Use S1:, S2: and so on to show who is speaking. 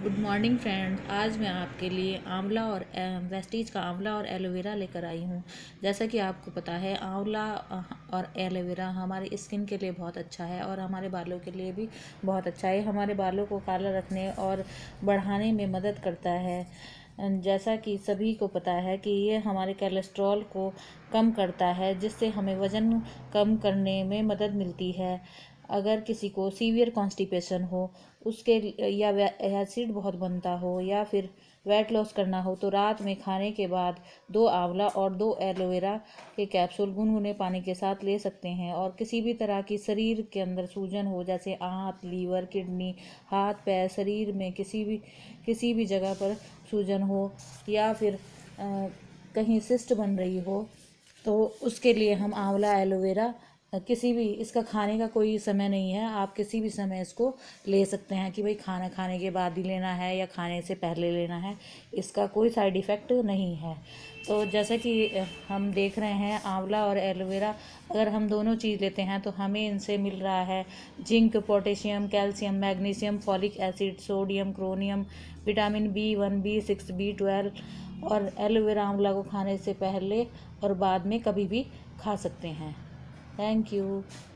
S1: Good morning friends. आज मैं आपके लिए आंवला और वेस्टीज का आंवला और एलोवेरा लेकर आई हूँ। जैसा कि आपको पता है, आंवला और एलोवेरा हमारी स्किन के लिए बहुत अच्छा है और हमारे बालों के लिए भी बहुत अच्छा है। हमारे बालों को काला रखने और बढ़ाने में मदद करता है। जैसा कि सभी को पता है कि ये हमारे कोलेस्ट्रॉल को कम करता है, जिससे हमें वज़न कम करने में मदद मिलती है। अगर किसी को सीवियर कॉन्स्टिपेशन हो, उसके या एसिड बहुत बनता हो या फिर वेट लॉस करना हो, तो रात में खाने के बाद 2 आंवला और 2 एलोवेरा के कैप्सूल गुनगुने पानी के साथ ले सकते हैं। और किसी भी तरह की शरीर के अंदर सूजन हो, जैसे आंत, लीवर, किडनी, हाथ पैर, शरीर में किसी भी जगह पर सूजन हो या फिर कहीं सिस्ट बन रही हो, तो उसके लिए हम आंवला एलोवेरा किसी भी, इसका खाने का कोई समय नहीं है, आप किसी भी समय इसको ले सकते हैं कि भाई खाना खाने के बाद ही लेना है या खाने से पहले लेना है। इसका कोई साइड इफ़ेक्ट नहीं है। तो जैसा कि हम देख रहे हैं, आंवला और एलोवेरा अगर हम दोनों चीज़ लेते हैं तो हमें इनसे मिल रहा है zinc, potassium, calcium, magnesium, folic acid, sodium, chromium, vitamin B1, B6, B12। और एलोवेरा आंवला को खाने से पहले और बाद में कभी भी खा सकते हैं। Thank you.